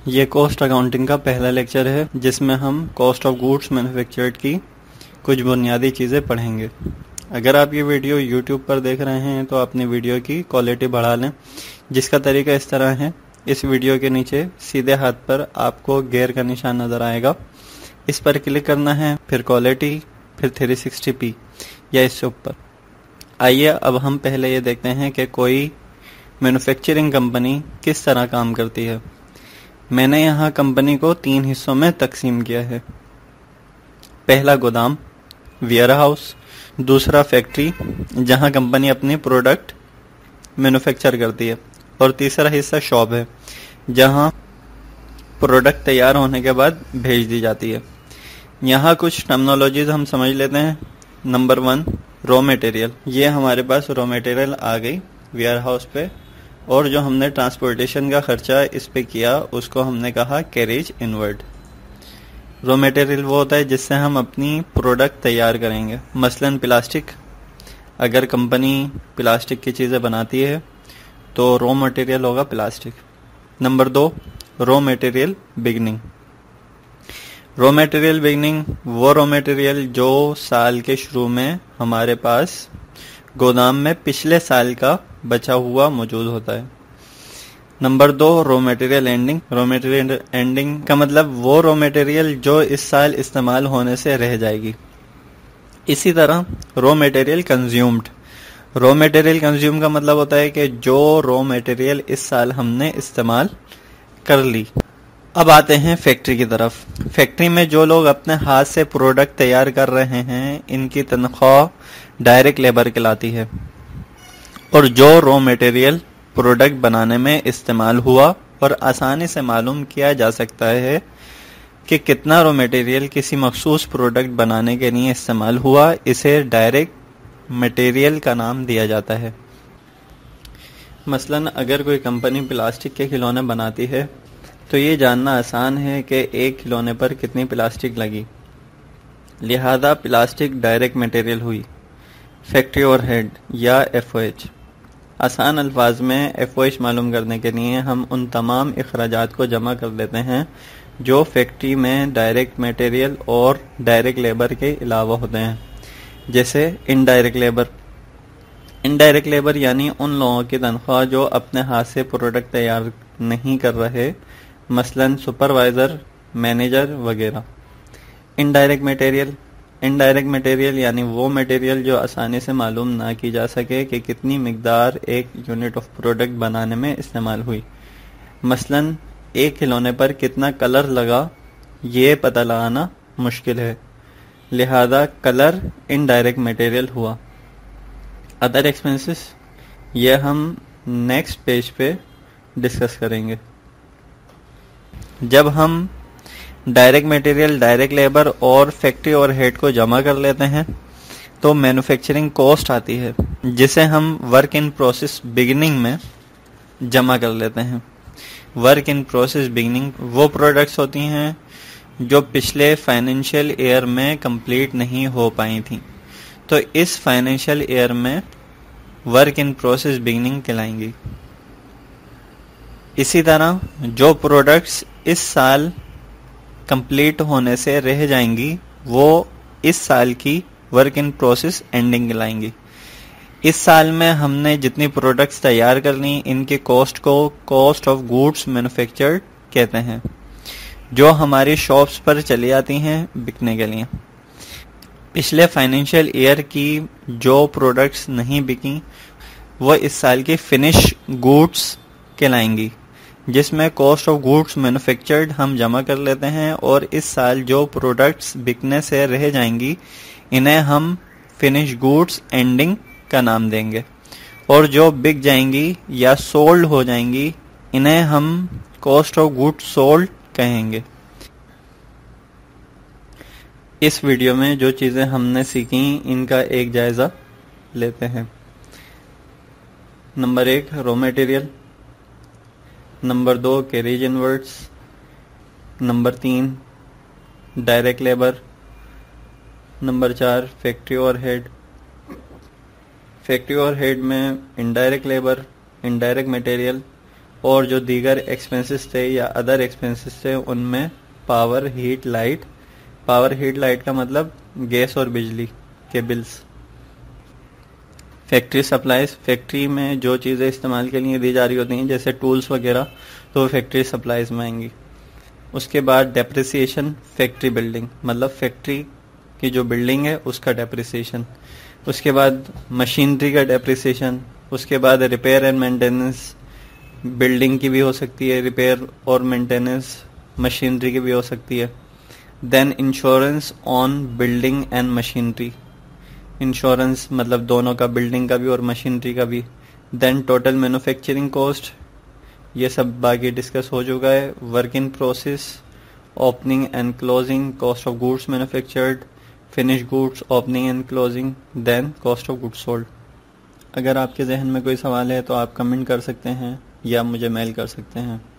ये cost accounting का पहला लेक्चर है जिसमें हम कॉस्ट ऑफ गुड्स मैन्युफैक्चर्ड की कुछ बुनियादी चीज़ें पढ़ेंगे। अगर आप ये वीडियो YouTube पर देख रहे हैं तो अपनी वीडियो की क्वालिटी बढ़ा लें, जिसका तरीका इस तरह है। इस वीडियो के नीचे सीधे हाथ पर आपको गियर का निशान नज़र आएगा, इस पर क्लिक करना है, फिर क्वालिटी, फिर 360p या इससे ऊपर। आइए अब हम पहले ये देखते हैं कि कोई मैन्युफैक्चरिंग कंपनी किस तरह काम करती है। मैंने यहाँ कंपनी को 3 हिस्सों में तकसीम किया है। पहला गोदाम, वेयर हाउस, दूसरा फैक्ट्री जहाँ कंपनी अपनी प्रोडक्ट मैन्युफैक्चर करती है, और तीसरा हिस्सा शॉप है जहाँ प्रोडक्ट तैयार होने के बाद भेज दी जाती है। यहाँ कुछ टर्मिनोलॉजीज हम समझ लेते हैं। Number 1, raw material. ये हमारे पास रॉ मटेरियल आ गई वेयर हाउस पे, और जो हमने ट्रांसपोर्टेशन का खर्चा इस पे किया उसको हमने कहा कैरेज इनवर्ड। रॉ मटेरियल वो होता है जिससे हम अपनी प्रोडक्ट तैयार करेंगे। मसलन प्लास्टिक, अगर कंपनी प्लास्टिक की चीज़ें बनाती है तो रॉ मटेरियल होगा plastic. Number 2, raw material beginning. Raw material beginning वो रॉ मटेरियल जो साल के शुरू में हमारे पास गोदाम में पिछले साल का बचा हुआ मौजूद होता है। Number 2, raw material ending. Raw material ending का मतलब वो रॉ मटेरियल जो इस साल इस्तेमाल होने से रह जाएगी। इसी तरह raw material consumed. Raw material consume का मतलब होता है कि जो रॉ मटेरियल इस साल हमने इस्तेमाल कर ली। अब आते हैं फैक्ट्री की तरफ। फैक्ट्री में जो लोग अपने हाथ से प्रोडक्ट तैयार कर रहे हैं, इनकी तनख्वाह डायरेक्ट लेबर कहलाती है। और जो रॉ मटेरियल प्रोडक्ट बनाने में इस्तेमाल हुआ और आसानी से मालूम किया जा सकता है कि कितना रॉ मटेरियल किसी मखसूस प्रोडक्ट बनाने के लिए इस्तेमाल हुआ, इसे डायरेक्ट मटेरियल का नाम दिया जाता है। मसलन अगर कोई कंपनी प्लास्टिक के खिलौने बनाती है तो ये जानना आसान है कि एक खिलौने पर कितनी प्लास्टिक लगी, लिहाजा प्लास्टिक डायरेक्ट मटेरियल हुई। फैक्ट्री ओवरहेड या FOH। आसान अल्फाज में FOH मालूम करने के लिए हम उन तमाम अखराजात को जमा कर देते हैं जो फैक्ट्री में डायरेक्ट मटेरियल और डायरेक्ट लेबर के अलावा होते हैं, जैसे इनडायरेक्ट लेबर। इनडायरेक्ट लेबर यानी उन लोगों की तनख्वाह जो अपने हाथ से प्रोडक्ट तैयार नहीं कर रहे, मसलन सुपरवाइज़र, मैनेजर वगैरह। Indirect material. इनडायरेक्ट मटेरियल यानी वो मटेरियल जो आसानी से मालूम ना की जा सके कि कितनी मिकदार एक यूनिट ऑफ प्रोडक्ट बनाने में इस्तेमाल हुई। मसलन एक खिलौने पर कितना कलर लगा ये पता लगाना मुश्किल है, लिहाजा कलर इनडायरेक्ट मटेरियल हुआ। अदर एक्सपेंसेस ये हम नेक्स्ट पेज पे डिस्कस करेंगे। जब हम डायरेक्ट मटेरियल, डायरेक्ट लेबर और फैक्ट्री ओवरहेड को जमा कर लेते हैं तो मैन्युफैक्चरिंग कॉस्ट आती है, जिसे हम वर्क इन प्रोसेस बिगिनिंग में जमा कर लेते हैं। वर्क इन प्रोसेस बिगिनिंग वो प्रोडक्ट्स होती हैं जो पिछले फाइनेंशियल ईयर में कंप्लीट नहीं हो पाई थी, तो इस फाइनेंशियल ईयर में वर्क इन प्रोसेस बिगिनिंग कहलाएंगी। इसी तरह जो प्रोडक्ट्स इस साल कंप्लीट होने से रह जाएंगी वो इस साल की वर्क इन प्रोसेस एंडिंग कहलाएंगी। इस साल में हमने जितनी प्रोडक्ट्स तैयार कर ली, इनके कॉस्ट को कॉस्ट ऑफ गुड्स मैन्युफैक्चर्ड कहते हैं, जो हमारी शॉप्स पर चली आती हैं बिकने के लिए। पिछले फाइनेंशियल ईयर की जो प्रोडक्ट्स नहीं बिकी वो इस साल की फिनिश गुड्स कहलाएंगी, जिसमें कॉस्ट ऑफ गुड्स मैन्युफैक्चर्ड हम जमा कर लेते हैं, और इस साल जो प्रोडक्ट्स बिकने से रह जाएंगी इन्हें हम फिनिश गुड्स एंडिंग का नाम देंगे, और जो बिक जाएंगी या सोल्ड हो जाएंगी इन्हें हम कॉस्ट ऑफ गुड्स सोल्ड कहेंगे। इस वीडियो में जो चीज़ें हमने सीखी इनका एक जायज़ा लेते हैं। Number 1, raw material. Number 2, carriage inwards. Number 3, direct labour. Number 4, factory overhead. Factory overhead में इनडायरेक्ट लेबर, इनडायरेक्ट मटेरियल और जो दीगर एक्सपेंसेस थे या अदर एक्सपेंसेस थे उनमें पावर हीट लाइट का मतलब गैस और बिजली के बिल्स। फैक्ट्री सप्लाईज, फैक्ट्री में जो चीज़ें इस्तेमाल के लिए दी जा रही होती हैं जैसे टूल्स वगैरह, तो वो फैक्ट्री सप्लाईज में आएंगी। उसके बाद डेप्रिसिएशन, फैक्ट्री बिल्डिंग मतलब फैक्ट्री की जो बिल्डिंग है उसका डेप्रिसिएशन। उसके बाद मशीनरी का डेप्रिसिएशन। उसके बाद रिपेयर एंड मेंटेनेंस, बिल्डिंग की भी हो सकती है रिपेयर और मेंटेनेंस, मशीनरी की भी हो सकती है। Then insurance on building and machinery, insurance मतलब दोनों का, बिल्डिंग का भी और मशीनरी का भी। देन टोटल मैन्युफैक्चरिंग कॉस्ट, ये सब बाकी डिस्कस हो चुका है। Work in process, opening and closing, cost of goods manufactured, finish goods, opening and closing, then cost of goods sold. अगर आपके जहन में कोई सवाल है तो आप कमेंट कर सकते हैं या मुझे मेल कर सकते हैं।